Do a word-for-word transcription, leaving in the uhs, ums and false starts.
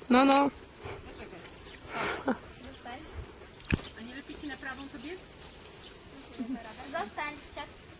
No, no. A nie lepiej ci na prawą to biec? Zostań, siad.